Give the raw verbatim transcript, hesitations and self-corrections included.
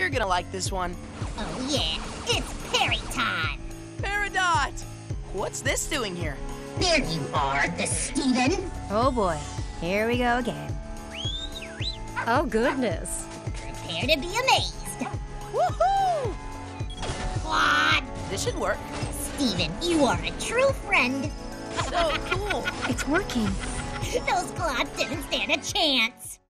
You're gonna like this one. Oh yeah, it's Perry time. Peridot! What's this doing here? There you are, the Steven. Oh boy, here we go again. Oh goodness. Prepare to be amazed. Woohoo! Claude! This should work. Steven, you are a true friend. So cool. It's working. Those Claudes didn't stand a chance.